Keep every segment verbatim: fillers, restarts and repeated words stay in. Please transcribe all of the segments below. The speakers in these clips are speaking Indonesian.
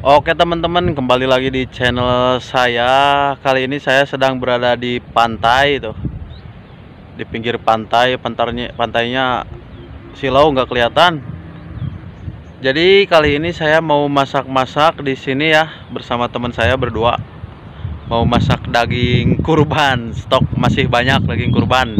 Oke teman-teman, kembali lagi di channel saya. Kali ini saya sedang berada di pantai tuh, di pinggir pantai. Pantainya, pantainya silau nggak kelihatan. Jadi kali ini saya mau masak-masak di sini ya, bersama teman saya berdua. Mau masak daging kurban, stok masih banyak daging kurban.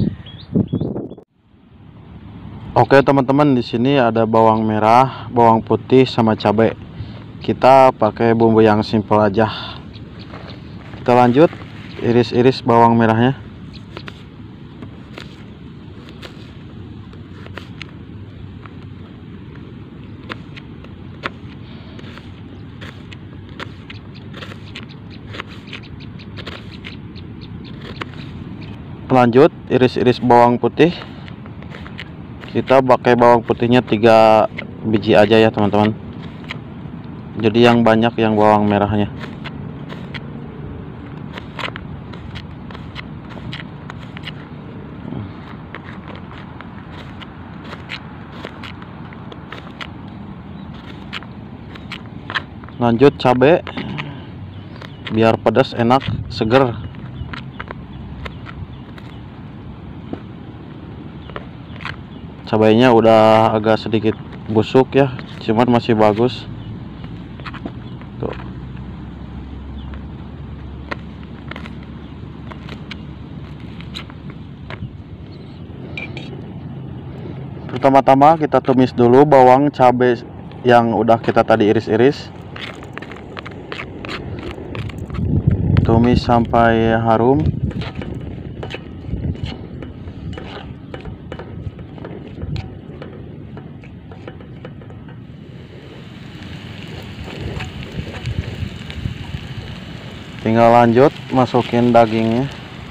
Oke teman-teman, di sini ada bawang merah, bawang putih sama cabai. Kita pakai bumbu yang simpel aja. Kita lanjut iris-iris bawang merahnya. Lanjut iris-iris bawang putih. Kita pakai bawang putihnya tiga biji aja ya teman-teman. Jadi yang banyak yang bawang merahnya. Lanjut cabai, biar pedas, enak, seger. Cabainya udah agak sedikit busuk ya, cuman masih bagus. Tuh. Pertama-tama kita tumis dulu bawang cabai yang udah kita tadi iris-iris. Tumis sampai harum. Tinggal lanjut masukin dagingnya.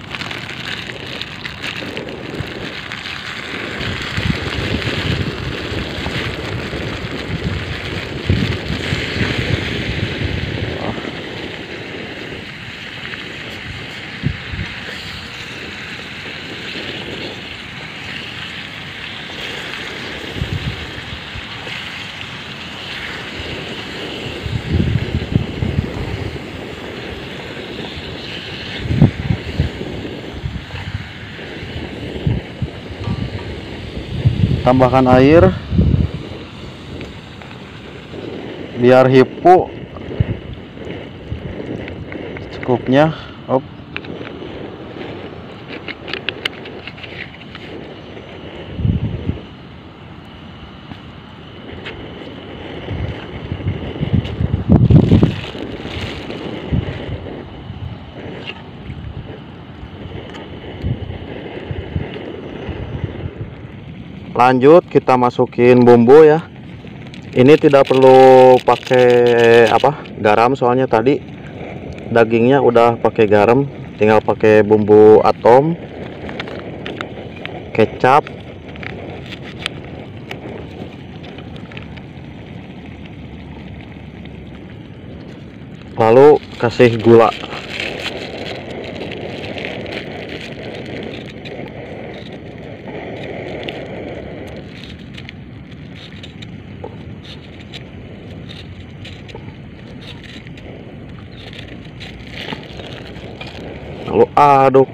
Tambahkan air biar hipu cukupnya. Op. Lanjut kita masukin bumbu ya. Ini tidak perlu pakai apa garam, soalnya tadi dagingnya udah pakai garam. Tinggal pakai bumbu atom, kecap, lalu kasih gula. Lalu aduk.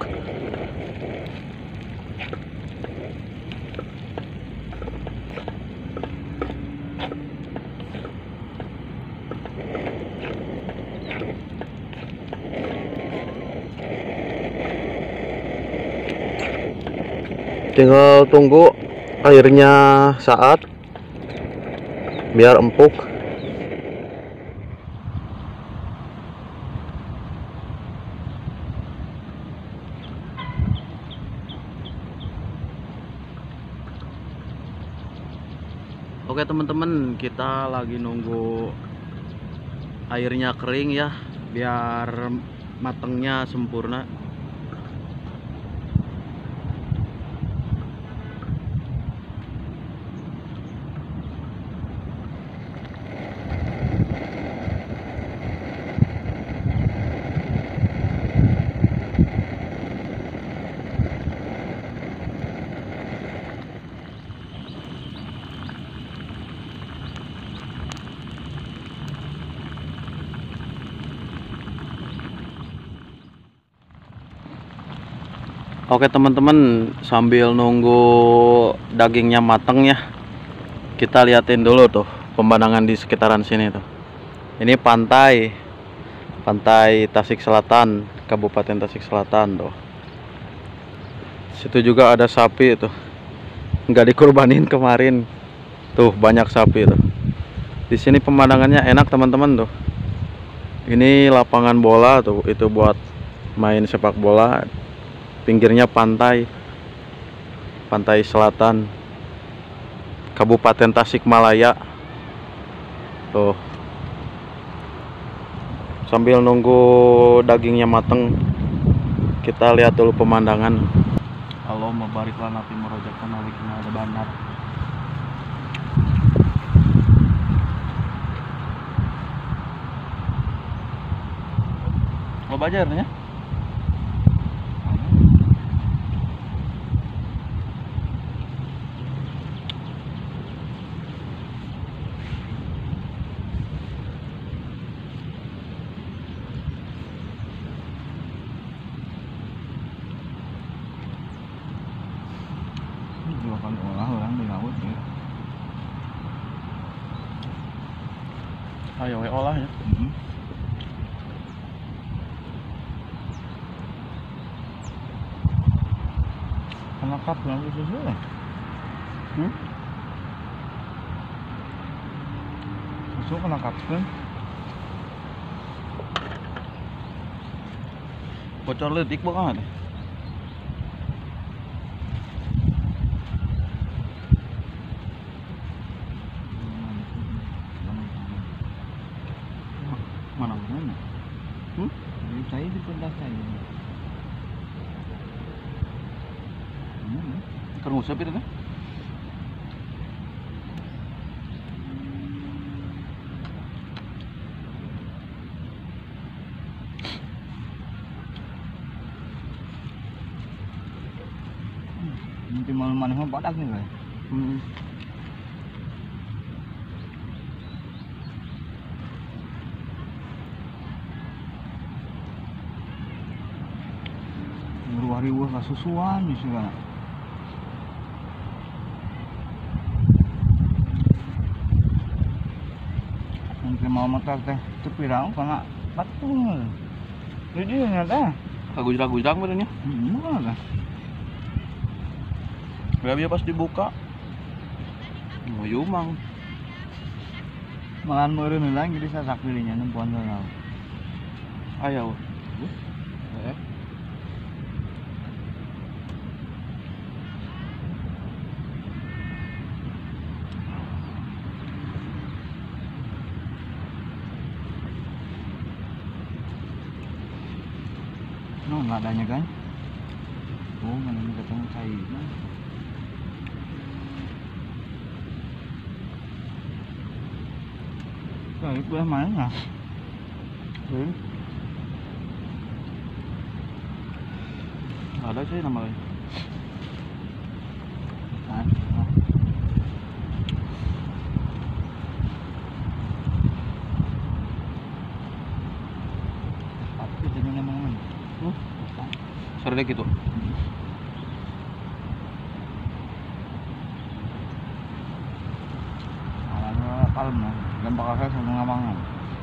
Tinggal tunggu airnya saat biar empuk. Oke teman-teman, kita lagi nunggu airnya kering ya, biar matangnya sempurna. Oke teman-teman, sambil nunggu dagingnya mateng ya, kita liatin dulu tuh pemandangan di sekitaran sini tuh. Ini pantai, pantai Tasik Selatan, Kabupaten Tasik Selatan tuh. Situ juga ada sapi tuh, nggak dikurbanin kemarin. Tuh banyak sapi tuh. Di sini pemandangannya enak teman-teman tuh. Ini lapangan bola tuh, itu buat main sepak bola. Pinggirnya pantai, pantai selatan Kabupaten Tasikmalaya. Tuh. Sambil nunggu dagingnya mateng, kita lihat dulu pemandangan. Allahumma barik lana fi ma razaqtana wa qina adzabannar. Mau bajarnya? Kan olah orang di laut ya. Ayo we olah ya. Hmm. Kenapa belum susu? Hmm? Susu kena kapsul. Bocor letik banget. Mana mana? Hmm? Jadi saya di pundak saya. Hmm. Kan ngusap itu kan? Nanti malam mana mau badak nih guys. Hmm. Riwah-riwah kasusuan juga. Mungkin mau motor teh tepirang karena patung. Jadi nyata. Kagujrak-gujrak badannya. Hmm, mana? Gak bisa pas dibuka. Mau yumang. Malan meureun heula jadi sasak dirinya nempuan heula. Ayo. Eh. No, nggak adanya kan? Oh, mana ini ketemu cair. Cair boleh main nggak? Hmm. Ada sih namanya. Nah, nah. Tapi itu memang Hmm? Serdek gitu. Alamnya kalem lah, dan bakal saya sama ngamangan.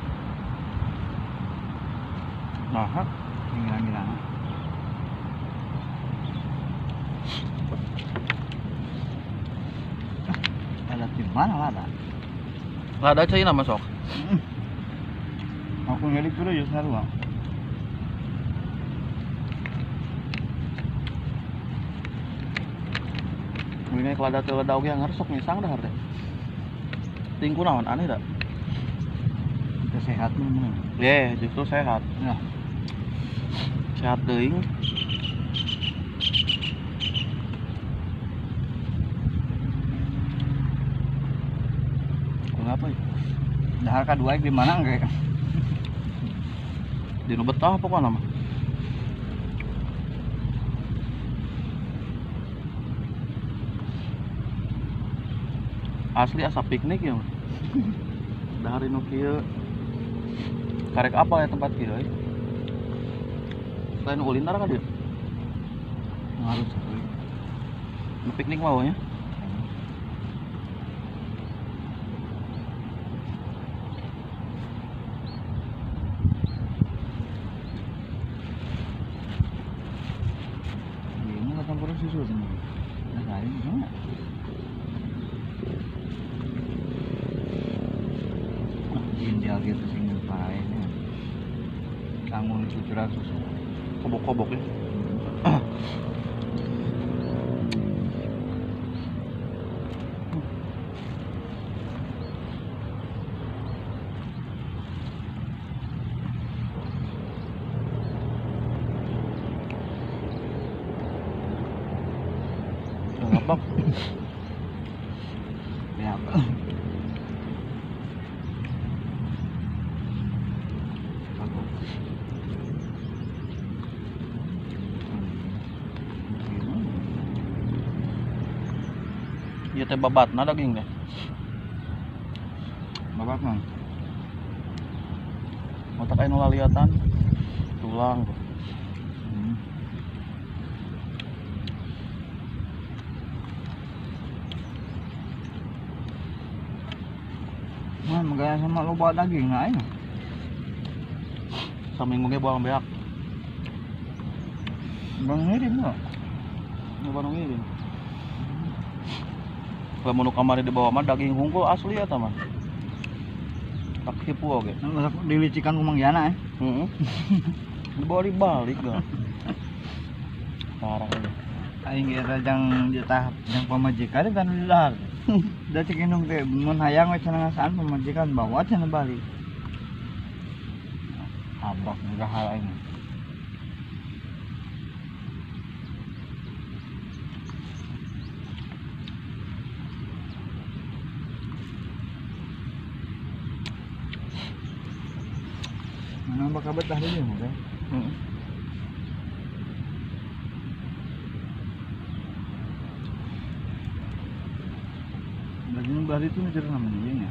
Nah, Ngilang-ngilang. Ada di mana ada? nggak ada cai nama sok. Aku nyari dulu ya sekarang. Ini kalau ada teledauk yang ngeresok misang dah harus. Tingku naon aneh dah. Kita sehat nih. Yeah, justru sehat. Nah, Sehat teuing. Kenapa ya? dahar kedua di mana enggak? Di nu betah pokoknya mah. Asli asa piknik ya mah. Dahar nu kieu. Karek apa ya tempat kieu? Selain Ulintar kan dia? Harus. Piknik mau ya. Ini nggak campur susu sendiri. Nah, hari ini enggak. India gitu sing paene. Kanggo cucuran susu. Kobok-kobok ya. Ngabak. Ya apa? Iya teh babatna daging teh. Babat mah. Otak aya nu laliatan. Tulang. Hmm. Man, magaya sama loba daging na ayo. Saminggu ge buang beak. Bang ngirim lo. Nyoba nu ngirim. Lamun nu kamari di bawah mah daging hungkul asli eta mah. Tak hipu oge. Dilicikan ku Mang Yana eh. Heeh. Dibawa dibalik dah. Parah ini. Aing ge rajang di tahap yang pamajikan kan di dahar. Da cek indung teh mun hayang we cenah ngasaan pamajikan bawa cenah balik. Abak juga hal aing. Mana bakal betah dulu mah teh. Heeh. Daging bari itu ngejar namanya ya.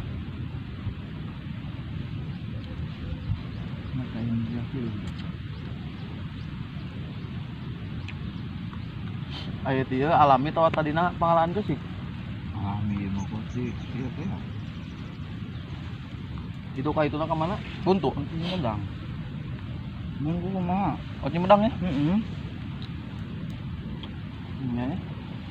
Maka yang diakil. Aya teh alami tawa tadina pangalaan geus sih. Alami mah kok sih ieu teh. Itu ka ituna ka mana? Buntu. Medang. Munggu kumaha? Oh Cimedang ya? Heeh. Iya ya.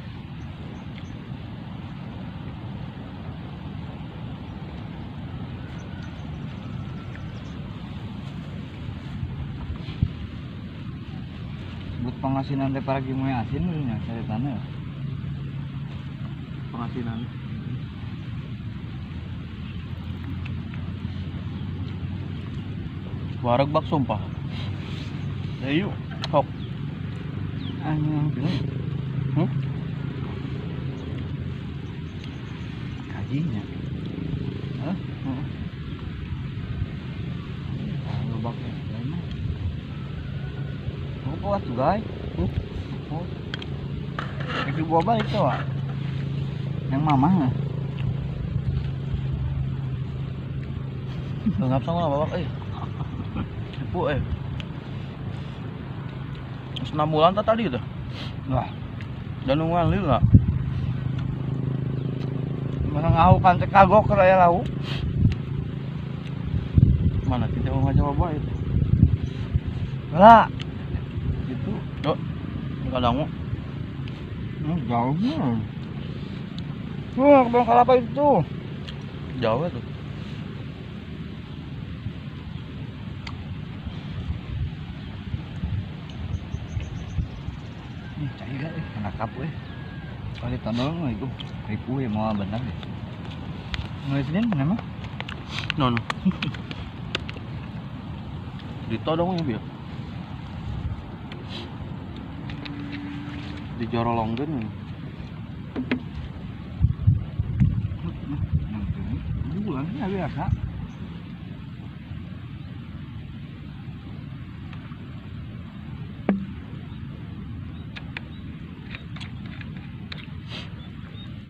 Buat pengasinan teh para gimu asin nya caritana. Pengasinan. Wareg bak sumpah. Ayo, sok. Anu gini. Hmm? Kajinya. Hah? Heeh. Anu bak lain. Oh, kuat tuh, guys. Hmm? Oh. Itu gua balik tuh, Wak. Yang mamah nah. Ngap sama babak euy. Ipu eh. Geus enam bulan tah tadi teh. Wah, Dan nungguan lil enggak? mana ngau kan teh kagok ke raya lau. Mana kita mau ngajak apa itu? Lah, Itu. Yo. Kadang hmm, jauh mah. Wah, kebang kelapa itu. jauh tuh. Ih, cair eh, kena kap eh. Kali tandol mah itu ribu ya mau benar deh. Mulai Senin kenapa? No no. Dito dong ya biar. Dijorolongkeun. Bulan ya biasa.